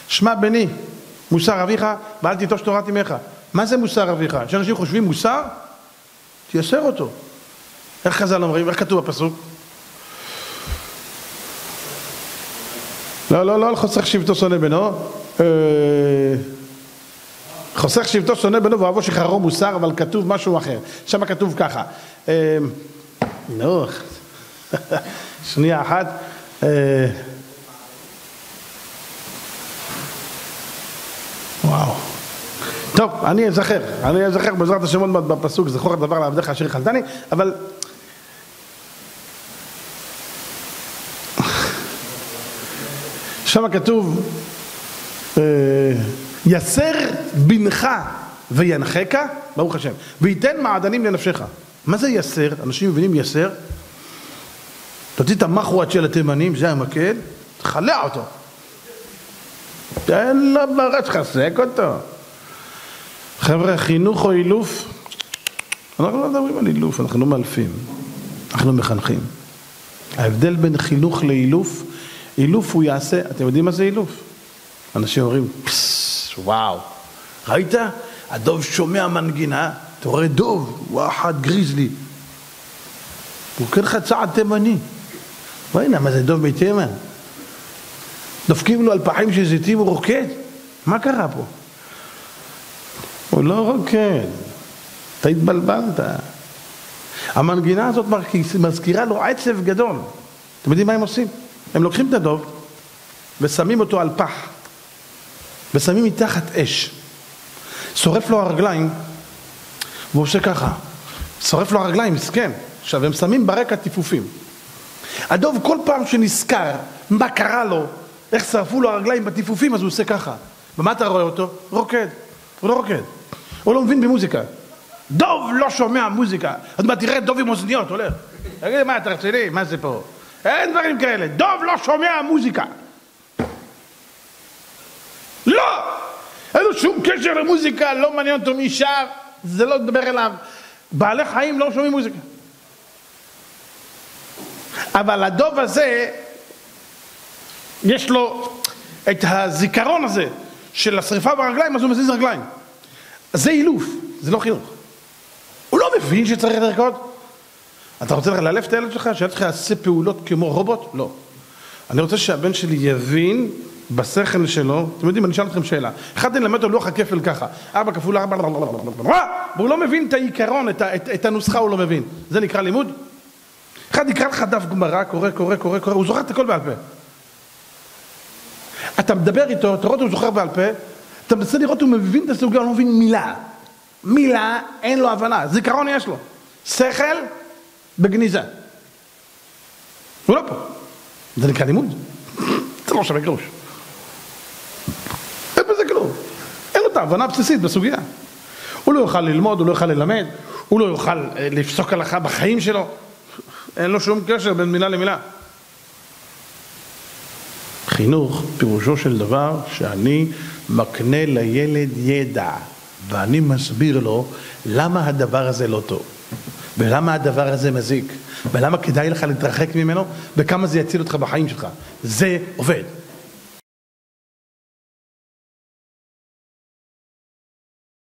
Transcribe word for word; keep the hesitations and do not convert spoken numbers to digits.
שמע בני, מוסר אביך, ואל תיטוש תורת אמך. מה זה מוסר אביך? כשאנשים חושבים מוסר, תייסר אותו. איך חז"ל אומרים? איך כתוב בפסוק? לא, לא, לא, חוסך שבטו שונא בנו. חוסך שבטו שונא בנו ואוהבו שחררו מוסר, אבל כתוב משהו אחר. שם כתוב ככה. נו, שנייה אחת. וואו. טוב, אני אזכר, אני אזכר בעזרת השם עוד מעט בפסוק, זכור הדבר לעבדך אשר חלתני, אבל שם כתוב יסר בנך וינחך, ברוך השם, וייתן מעדנים לנפשך. מה זה יסר? אנשים מבינים יסר? תוציא את המחוות של התימנים, זה המקל, תחלע אותו, תן לו בראש, חסק אותו. חבר'ה, חינוך או אילוף? אנחנו לא מדברים על אילוף, אנחנו לא מאלפים, אנחנו מחנכים. ההבדל בין חינוך לאילוף, אילוף הוא יעשה, אתם יודעים מה זה אילוף? אנשים אומרים, פסס, וואו, ראית? הדוב שומע מנגינה, אתה רואה דוב, וואחד גריזלי. הוא כן לך צעד תימני. והנה, מה זה דוב מתימן? דופקים לו על פחים של זיתים, הוא רוקד. מה קרה פה? הוא לא רוקד. אתה התבלבלת. המנגינה הזאת מזכירה לו עצב גדול. אתם יודעים מה הם עושים? הם לוקחים את הדוב ושמים אותו על פח. ושמים מתחת אש. שורף לו הרגליים, והוא עושה ככה. שורף לו הרגליים, מסכן. עכשיו, הם שמים ברקע טיפופים. הדוב כל פעם שנזכר מה קרה לו, איך שרפו לו הרגליים בטיפופים, אז הוא עושה ככה. ומה אתה רואה אותו? רוקד. הוא לא רוקד. הוא לא מבין במוזיקה. דוב לא שומע מוזיקה. אז מה, תראה דוב עם אוזניות, הולך. תגיד, מה, אתה רציני? מה זה פה? אין דברים כאלה. דוב לא שומע מוזיקה. לא! אין לו שום קשר למוזיקה, לא מעניין אותו מי שר, זה לא מדבר אליו. בעלי חיים לא שומעים מוזיקה. אבל הדוב הזה, יש לו את הזיכרון הזה של השריפה ברגליים, אז הוא מזיז רגליים. זה אילוף, זה לא חינוך. הוא לא מבין שצריך לרקוד. אתה רוצה לאלף את הילד שלך, שהילד שלך יעשה פעולות כמו רובוט? לא. אני רוצה שהבן שלי יבין בשכל שלו, אתם יודעים, אני אשאל אתכם שאלה. אחד אני למד לו לוח הכפל ככה, ארבע כפול ארבע, והוא לא מבין את העיקרון, את, את, את הנוסחה הוא לא מבין. זה נקרא לימוד? אחד יקרא לך דף גמרא, קורא, קורא, קורא, קורא, הוא זוכר את הכל בעל פה. אתה מדבר איתו, אתה רואה, הוא זוכר בעל פה, אתה מנסה לראות, הוא מבין את הסוגיה, הוא לא מבין מילה. מילה, אין לו הבנה, זיכרון יש לו. שכל בגניזה. הוא לא פה. זה נקרא לימוד. זה לא שווה גרוש. אין בזה כלום. אין לו את ההבנה הבסיסית בסוגיה. הוא לא יוכל ללמוד, הוא לא יוכל ללמד, הוא לא יוכל לפסוק הלכה בחיים שלו. אין לו שום קשר בין מילה למילה. חינוך פירושו של דבר שאני מקנה לילד ידע, ואני מסביר לו למה הדבר הזה לא טוב, ולמה הדבר הזה מזיק, ולמה כדאי לך להתרחק ממנו, וכמה זה יציל אותך בחיים שלך. זה עובד.